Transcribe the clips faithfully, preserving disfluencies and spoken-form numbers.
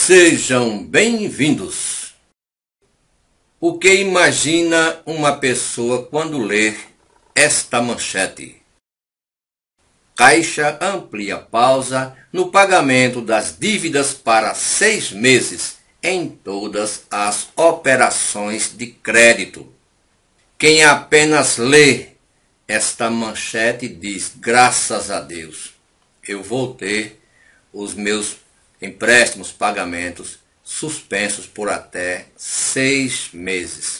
Sejam bem-vindos. O que imagina uma pessoa quando lê esta manchete? Caixa amplia pausa no pagamento das dívidas para seis meses em todas as operações de crédito. Quem apenas lê esta manchete diz: graças a Deus, eu vou ter os meus empréstimos, pagamentos suspensos por até seis meses.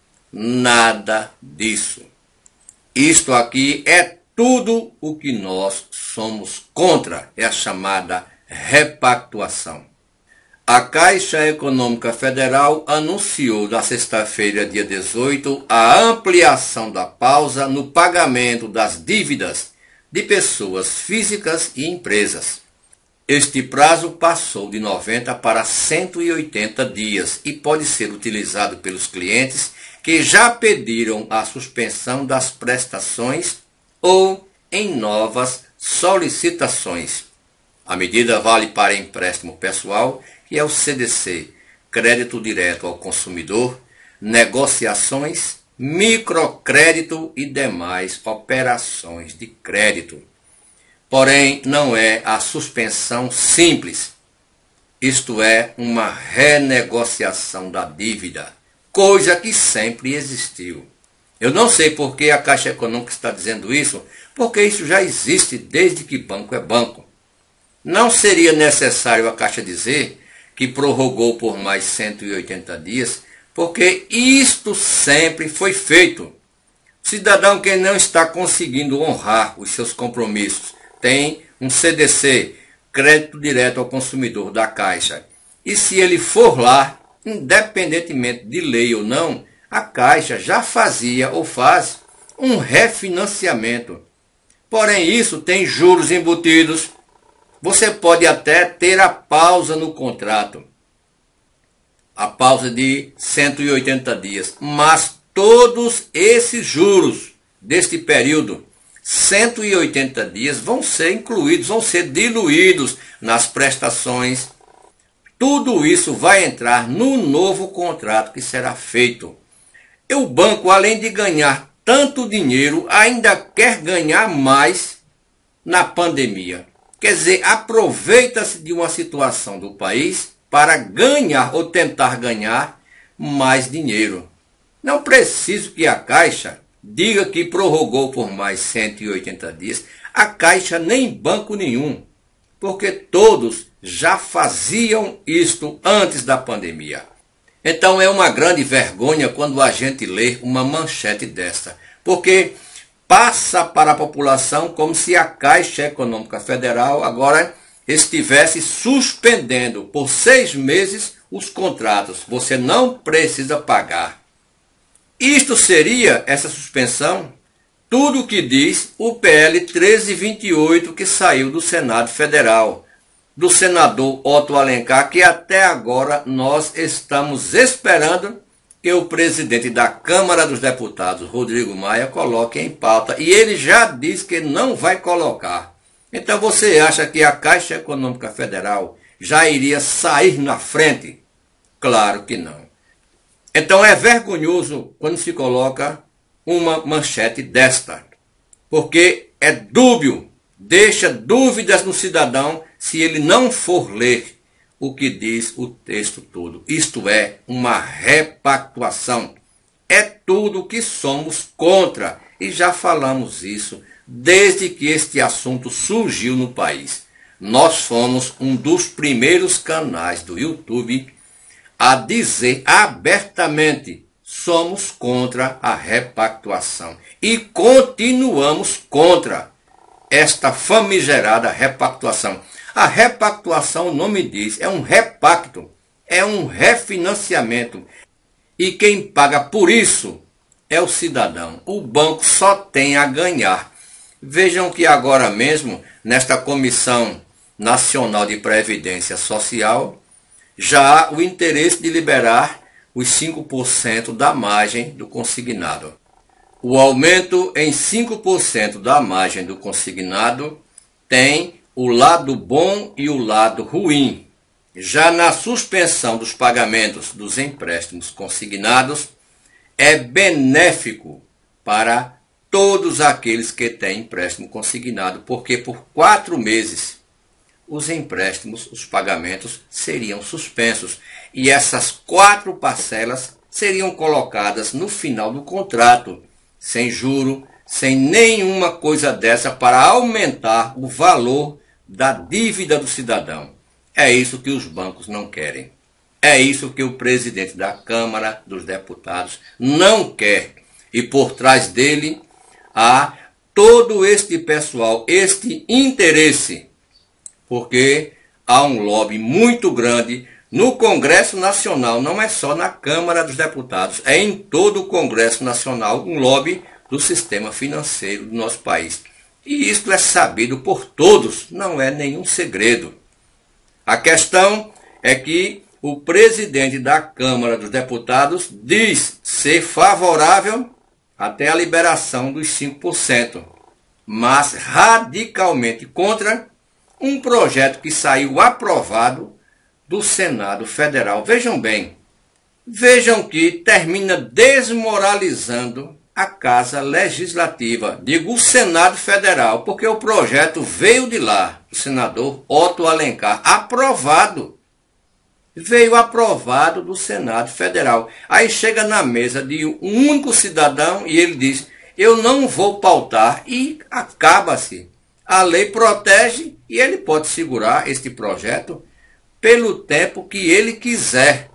Nada disso. Isto aqui é tudo o que nós somos contra, é a chamada repactuação. A Caixa Econômica Federal anunciou na sexta-feira, dia dezoito, a ampliação da pausa no pagamento das dívidas de pessoas físicas e empresas. Este prazo passou de noventa para cento e oitenta dias e pode ser utilizado pelos clientes que já pediram a suspensão das prestações ou em novas solicitações. A medida vale para empréstimo pessoal, que é o C D C, crédito direto ao consumidor, negociações, microcrédito e demais operações de crédito. Porém, não é a suspensão simples, isto é, uma renegociação da dívida, coisa que sempre existiu. Eu não sei por que a Caixa Econômica está dizendo isso, porque isso já existe desde que banco é banco. Não seria necessário a Caixa dizer que prorrogou por mais cento e oitenta dias, porque isto sempre foi feito. Cidadão que não está conseguindo honrar os seus compromissos tem um C D C, crédito direto ao consumidor da Caixa. E se ele for lá, independentemente de lei ou não, a Caixa já fazia ou faz um refinanciamento. Porém, isso tem juros embutidos. Você pode até ter a pausa no contrato, a pausa de cento e oitenta dias, mas todos esses juros deste período, cento e oitenta dias, vão ser incluídos, vão ser diluídos nas prestações. Tudo isso vai entrar no novo contrato que será feito. E o banco, além de ganhar tanto dinheiro, ainda quer ganhar mais na pandemia. Quer dizer, aproveita-se de uma situação do país para ganhar ou tentar ganhar mais dinheiro. Não preciso que a Caixa diga que prorrogou por mais cento e oitenta dias. A Caixa nem banco nenhum, porque todos já faziam isto antes da pandemia. Então é uma grande vergonha quando a gente lê uma manchete desta, porque passa para a população como se a Caixa Econômica Federal agora estivesse suspendendo por seis meses os contratos. Você não precisa pagar. Isto seria, essa suspensão, tudo o que diz o P L treze vinte e oito que saiu do Senado Federal, do senador Otto Alencar, que até agora nós estamos esperando que o presidente da Câmara dos Deputados, Rodrigo Maia, coloque em pauta. E ele já diz que não vai colocar. Então você acha que a Caixa Econômica Federal já iria sair na frente? Claro que não. Então é vergonhoso quando se coloca uma manchete desta, porque é dúbio, deixa dúvidas no cidadão se ele não for ler o que diz o texto todo. Isto é uma repactuação. É tudo que somos contra e já falamos isso desde que este assunto surgiu no país. Nós fomos um dos primeiros canais do YouTube a dizer abertamente: somos contra a repactuação. E continuamos contra esta famigerada repactuação. A repactuação, o nome diz, é um repacto, é um refinanciamento. E quem paga por isso é o cidadão. O banco só tem a ganhar. Vejam que agora mesmo, nesta Comissão Nacional de Previdência Social, já há o interesse de liberar os cinco por cento da margem do consignado. O aumento em cinco por cento da margem do consignado tem o lado bom e o lado ruim. Já na suspensão dos pagamentos dos empréstimos consignados, é benéfico para todos aqueles que têm empréstimo consignado, porque por quatro meses os empréstimos, os pagamentos seriam suspensos e essas quatro parcelas seriam colocadas no final do contrato, sem juro, sem nenhuma coisa dessa para aumentar o valor da dívida do cidadão. É isso que os bancos não querem. É isso que o presidente da Câmara dos Deputados não quer. E por trás dele há todo este pessoal, este interesse, porque há um lobby muito grande no Congresso Nacional, não é só na Câmara dos Deputados, é em todo o Congresso Nacional um lobby do sistema financeiro do nosso país. E isso é sabido por todos, não é nenhum segredo. A questão é que o presidente da Câmara dos Deputados diz ser favorável até a liberação dos cinco por cento, mas radicalmente contra um projeto que saiu aprovado do Senado Federal. Vejam bem, vejam que termina desmoralizando a Casa Legislativa, digo o Senado Federal, porque o projeto veio de lá, o senador Otto Alencar, aprovado. Veio aprovado do Senado Federal. Aí chega na mesa de um único cidadão e ele diz, eu não vou pautar, e acaba-se. A lei protege e ele pode segurar este projeto pelo tempo que ele quiser.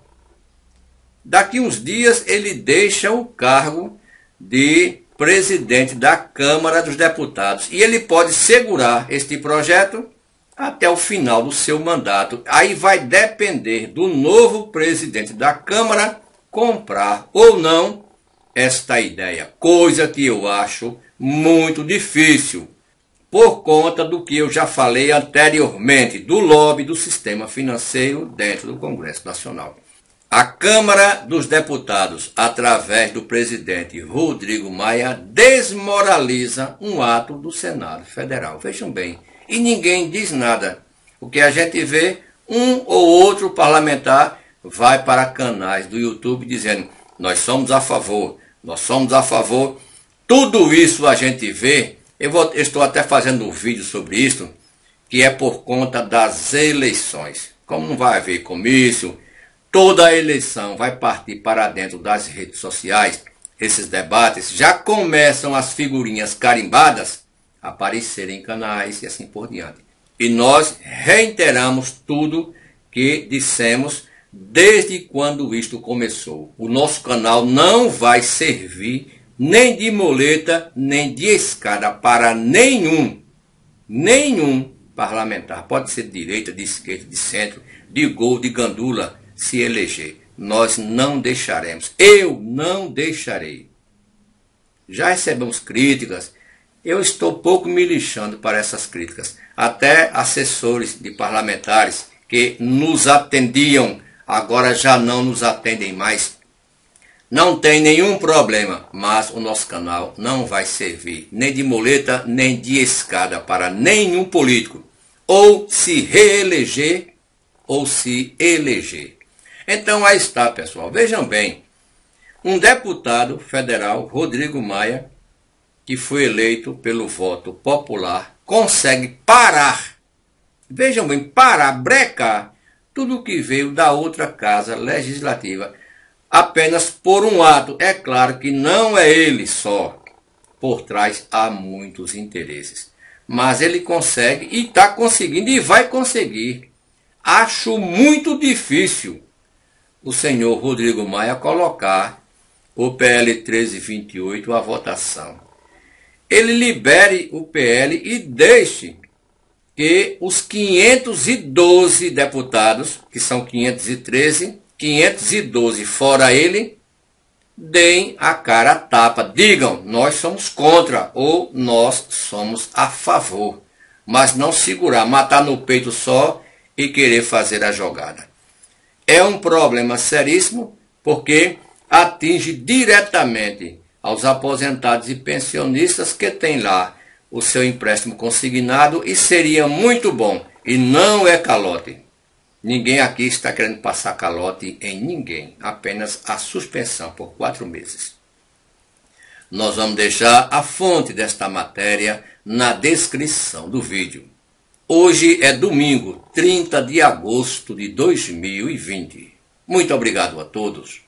Daqui uns dias ele deixa o cargo de presidente da Câmara dos Deputados e ele pode segurar este projeto até o final do seu mandato. Aí vai depender do novo presidente da Câmara comprar ou não esta ideia, coisa que eu acho muito difícil, por conta do que eu já falei anteriormente, do lobby do sistema financeiro dentro do Congresso Nacional. A Câmara dos Deputados, através do presidente Rodrigo Maia, desmoraliza um ato do Senado Federal. Vejam bem, e ninguém diz nada. O que a gente vê, um ou outro parlamentar vai para canais do YouTube dizendo, nós somos a favor, nós somos a favor. Tudo isso a gente vê, eu, vou, eu estou até fazendo um vídeo sobre isso, que é por conta das eleições. Como não vai haver comício, toda a eleição vai partir para dentro das redes sociais, esses debates, já começam as figurinhas carimbadas a aparecer em canais e assim por diante. E nós reiteramos tudo que dissemos desde quando isto começou. O nosso canal não vai servir nem de muleta, nem de escada para nenhum, nenhum parlamentar. Pode ser de direita, de esquerda, de centro, de gol, de gandula, se eleger. Nós não deixaremos. Eu não deixarei. Já recebemos críticas. Eu estou pouco me lixando para essas críticas. Até assessores de parlamentares que nos atendiam, agora já não nos atendem mais. Não tem nenhum problema, mas o nosso canal não vai servir nem de muleta, nem de escada para nenhum político. Ou se reeleger, ou se eleger. Então aí está, pessoal. Vejam bem, um deputado federal, Rodrigo Maia, que foi eleito pelo voto popular, consegue parar, vejam bem, parar, brecar, tudo que veio da outra casa legislativa, apenas por um ato. É claro que não é ele só, por trás há muitos interesses, mas ele consegue e está conseguindo e vai conseguir. Acho muito difícil o senhor Rodrigo Maia colocar o P L treze vinte e oito à votação. Ele libere o P L e deixe que os quinhentos e doze deputados, que são quinhentos e treze, quinhentos e doze fora ele, deem a cara a tapa, digam, nós somos contra ou nós somos a favor, mas não segurar, matar no peito só e querer fazer a jogada. É um problema seríssimo, porque atinge diretamente aos aposentados e pensionistas que têm lá o seu empréstimo consignado, e seria muito bom, e não é calote, Ninguém aqui está querendo passar calote em ninguém, apenas a suspensão por quatro meses. Nós vamos deixar a fonte desta matéria na descrição do vídeo. Hoje é domingo, trinta de agosto de dois mil e vinte. Muito obrigado a todos.